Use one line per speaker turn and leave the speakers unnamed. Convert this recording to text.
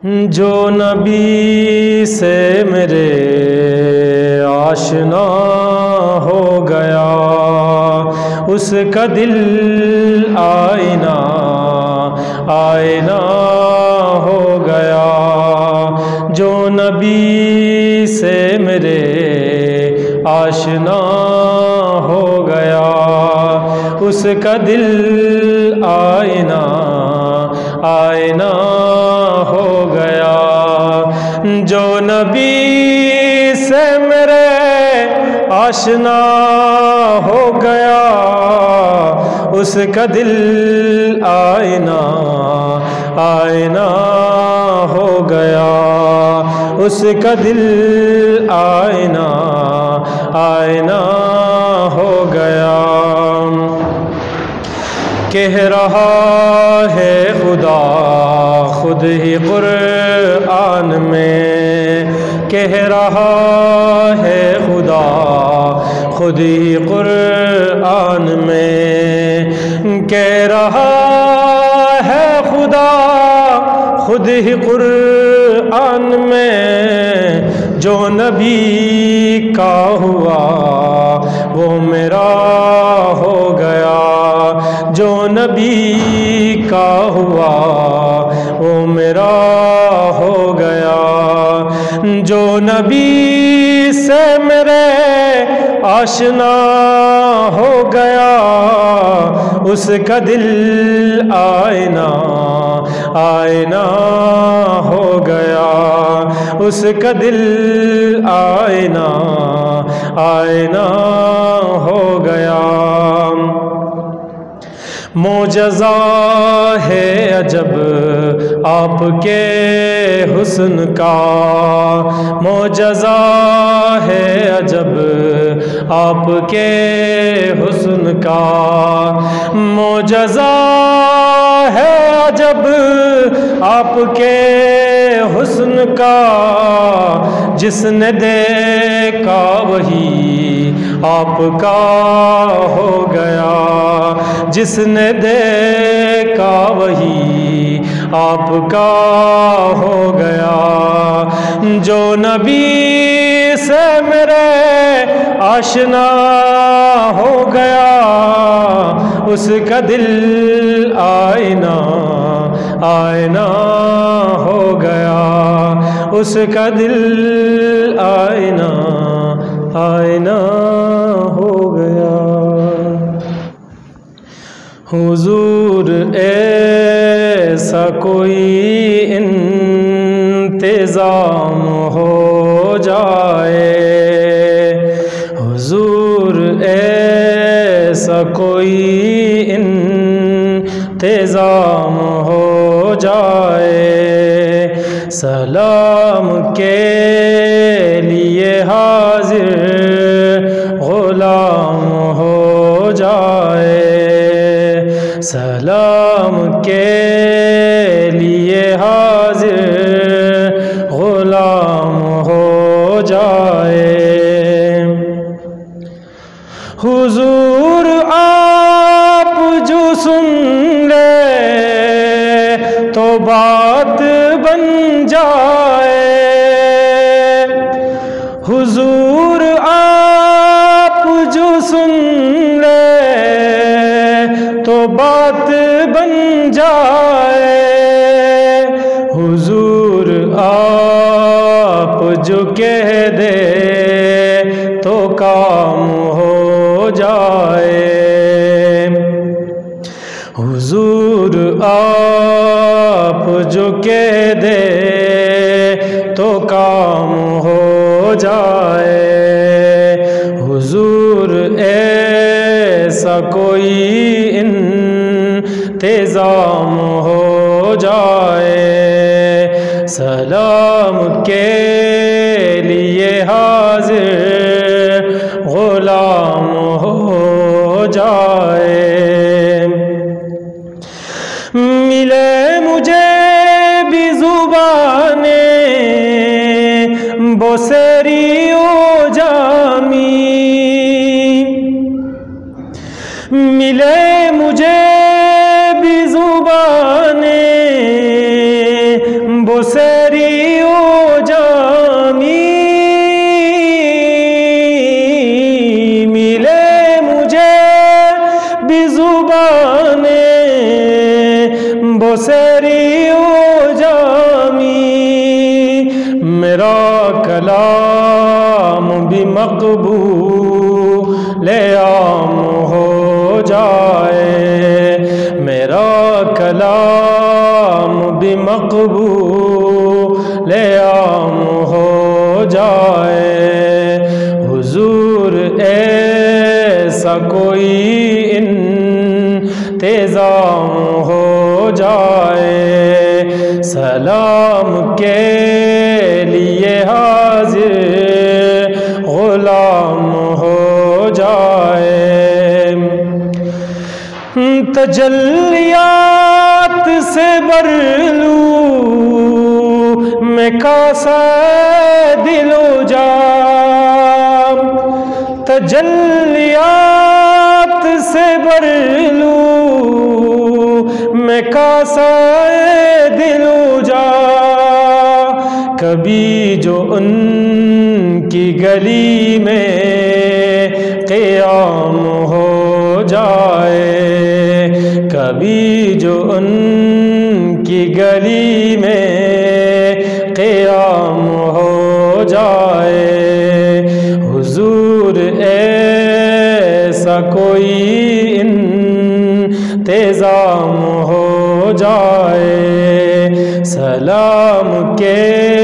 جو نبی سے میرے آشنا ہو گیا، اس کا دل آئینہ آئینہ ہو گیا۔ جو نبی سے میرے آشنا ہو گیا، اس کا دل آئینہ آئینہ ہو گیا۔ جو نبی سے میرے آشنا ہو گیا، اس کا دل آئینہ آئینہ ہو گیا، اس کا دل آئینہ آئینہ ہو گیا۔ کہہ رہا ہے خدا خود ہی قرآن میں، کہہ رہا ہے خدا خود ہی قرآن میں، کہہ رہا ہے خدا خود ہی قرآن میں، جو نبی کا ہوا وہ میرا ہو گیا۔ جو نبی کا ہوا وہ میرا ہو گیا۔ جو نبی سے میرے آشنا ہو گیا، اس کا دل آئینہ آئینہ ہو گیا، اس کا دل آئینہ آئینہ ہو گیا۔ معجزہ ہے عجب آپ کے حسن کا، معجزہ ہے عجب آپ کے حسن کا، معجزہ ہے عجب آپ کے حسن کا، جس نے دیکھا وہی آپ کا ہو گیا، جس نے دیکھا وہی آپ کا ہو گیا۔ جو نبی سے میرے آشنا ہو گیا، اس کا دل آئینہ آئینہ ہو گیا، اس کا دل آئینہ آئینہ ہو گیا۔ حضور ایسا کوئی انتظام ہو جائے، حضور ایسا کوئی انتظام ہو جائے، سلام کے لیے حاضر غلام ہو جائے، سلام کے لیے حاضر غلام ہو جائے۔ حضور آپ جو سن لے تو بات بن جائے، حضور آپ جو سن لے تو بات بن جائے، حضور آپ جو کہہ دے تو کام ہو جائے، حضور آپ جو کہہ دے تو کام ہو جائے، حضور ایسا کوئی انتظام ہو جائے، سلام کے لیے حاضر غلام ہو جائے۔ ملے مجھے بھی زبانیں بوسری و جامی، ملے مجھے بھی زبانیں بسری و جامی ملے مجھے بھی زبانیں بسری و جامی میرا کلام بھی مقبول عام ہو جائے میرا کلام بھی مقبول عام ہو جائے حضور ایسا کوئی انتظام ہو جائے سلام کے لیے حاضر غلام ہو جائے تجلیات سے بر لوں میں کاسا دل و جام تجلیات سے بر لوں میں کاسا دل و جام کبھی جو ان کی گلی میں قیام ہو جائے کبھی جو ان کی گلی میں قیام ہو جائے حضور ایسا کوئی انتظام ہو جائے سلام کے